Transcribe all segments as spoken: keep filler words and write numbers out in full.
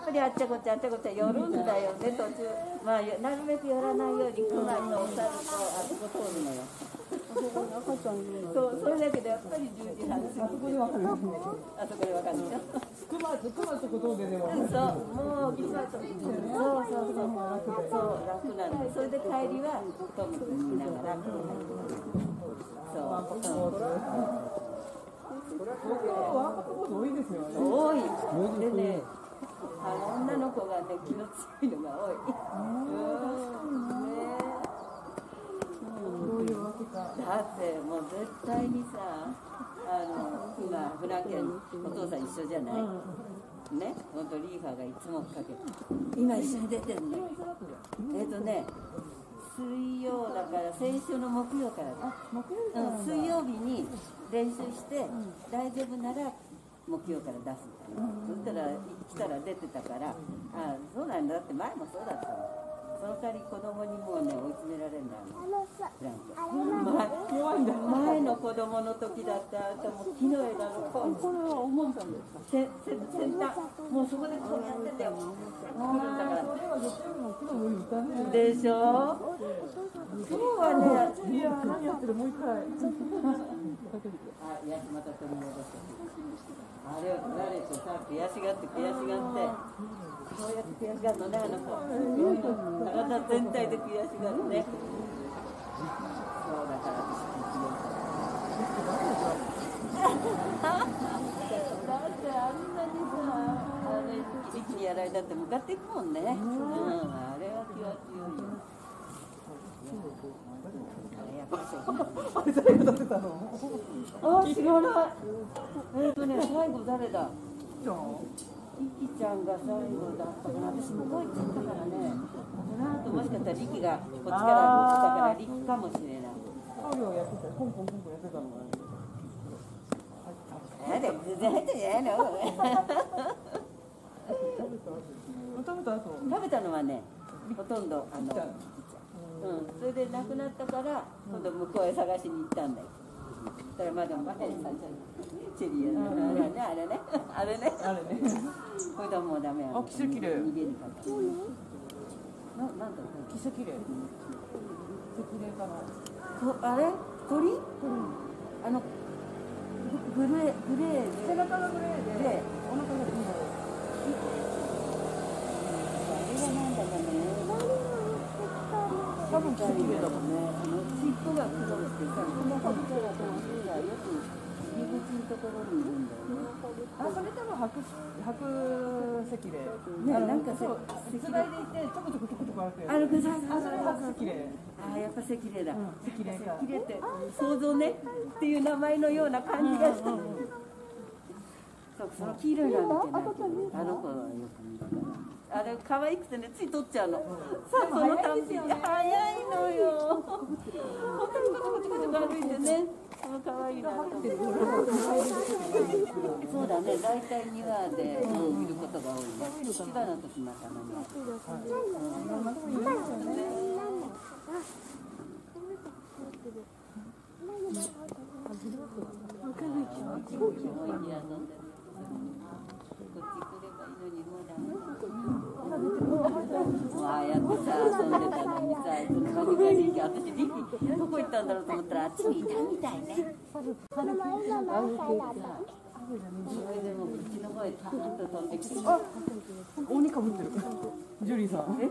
ぱりあっちゃこっちゃあっちゃこっちゃ寄るんだよね、途中。まあなるべく寄らないように来ないとお猿とあそこ通るのよ。 赤ちゃんいるの。 そう、それだけどやっぱりじゅうじはん過ぎて。 あそこでわかる。 あそこでわかるでしょ。 つくばつくばってことででも。 そう、もう今そうそうそうそう楽なんで、それで帰りはトムとしながら。そう。 東京はワークボード多いですよね。 多い。でね、あの女の子がね気の強いのが多い。 どういうわけか。 だってもう絶対にさ、あの今フランケンお父さん一緒じゃない。ね、本当リーファーがいつもかけて。今一緒に出てるの。えっとね。水曜だから先週の木曜からだ。水曜日に練習して大丈夫なら木曜から出すみたいな。そしたら来たら出てたから、ああそうなんだって前もそうだったの。その代わり子供にもうね追い詰められるんだよ。フランケン。弱いんだ。前の子供の時だったらもう木の枝のこう。これはおもんさんですか。先端もうそこでこうやっててよ。来るんだから。でしょ。今日はね。いや何やってるもう一回。あ、いやまた取り戻して。あれを取られてさ悔しがって悔しがって。こうやって悔しがるのね、あの子。体全体で悔しがるね。そうだから私だってあんなにさ、あれ一気にやられたって向かっていくもんね。うん、あれは気は強いよ。 あれ誰が立てたの？ あ、知らない。えっとね、最後誰だ？リキちゃんが最後だったから、私向こう行っちゃったからね。この後もしかしたらリキがこっちから来たからリキかもしれない。 作業やってた、ポンポンポンポンやってたのが。 あれ全然入ってんじゃないの？ 食べた後。 食べたのはね、ほとんどあのリキちゃん。うん、それで亡くなったから今度向こうへ探しに行ったんだよ。だからまだまだチェリーやね、あれね、あれね、あれね。これでもうダメや。 あ、キセキレイ。 逃げるから。な、なんだろう。 キセキレイ。キセキレイかな。 と、あれ？鳥？鳥。あのグレー、グレーで。背中がグレーで。お腹が黄色い。あれはなんだかね。多分キセキレイだもんね。あの尻尾が黒くてさ、この本当だと思ってさ、よく入り口のところにいるんだよね。 あ、それ多分白白石レイ。 ね、なんかそう、つがいでいてちょこちょこちょこちょこあるけど。 あるくさ、 あ、それ白石レイ。 あ、やっぱ石レイだ。 石レイか。 石レイって想像ねっていう名前のような感じがした。そう、その黄色いのは見てないけど、あの子はよく見るから。あれ可愛くてね、つい取っちゃうの。さあ、そのたんびに早いのよ。本当にこちこちこち歩いてね、その可愛いなと思って。そうだね、大体庭で見ることが多いね。千葉の時またまに。ああやってさ遊んでたのにさ、いつの間にかリキ、私リキどこ行ったんだろうと思ったらあっちにいたみたいね。それでもうちの方へパーッと飛んできて。あ、 鬼かぶってる。ジュリーさん。え？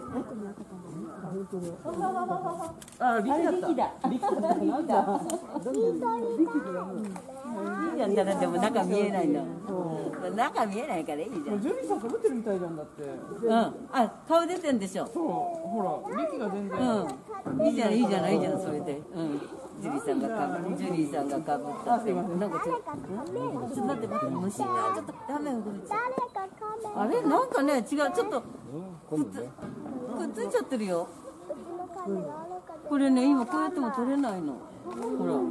あ、リキだ。リキだ。なんだ。リキだ。 いいじゃん、だでも中見えないの。中見えないからいいじゃん。 ジュリーさんかぶってるみたいじゃんだって。 うん。あ、顔出てんでしょ。 そう、ほら、リキが全然。 うん。いいじゃん、いいじゃない、いいじゃん、それで。うん。ジュリーさんがかぶ、ジュリーさんがかぶった。 あ、すいません。 なんかちょっと、ちょっと待って待って、虫がちょっとダメ動いちゃう。あれ、なんかね、違う、ちょっとくっつ、くっついちゃってるよ。これね、今こうやっても取れないの。ほら。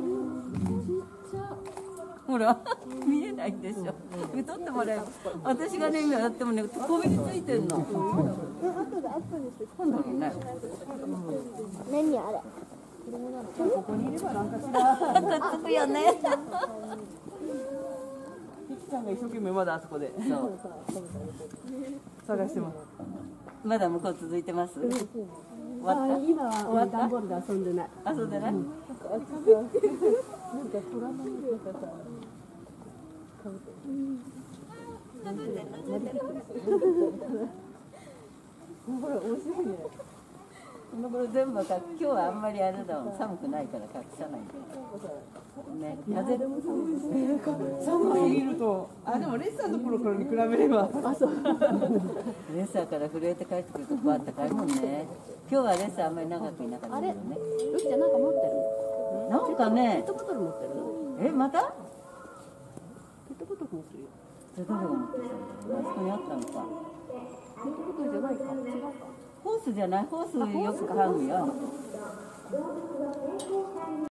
ほら、見えないでしょ。取ってもらえば。私がね、今やってもね、こびりついてんの。なんだろうね。 何あれ。 ここにいればなんかしら。 くっつくよね。 リキちゃんが一生懸命まだあそこで。 そう。 探してます。 まだ向こう続いてます。終わった。 今終わったは段ボールで遊んでない。 遊んでない。 なんか虎のなんかさ。これ面白いね。 この頃全部か、今日はあんまりあれだもん、寒くないから隠さないで。ね、風でも寒いですね。 寒すぎると、あ、でもレッサーの頃からに比べれば。あ、そう。 レッサーから震えて帰ってくるとこあったかいもんね。今日はレッサーあんまり長くいなかったけどね。 ロキちゃんなんか持ってる？ なんかねペッ、トボトル持ってる？ え、また？ ペットボトル持ってるよ。 それ誰が持ってきたんだろう。あそこにあったのか。 ペットボトルじゃないか。違うか。 ホースじゃない？ホースよく買うよ。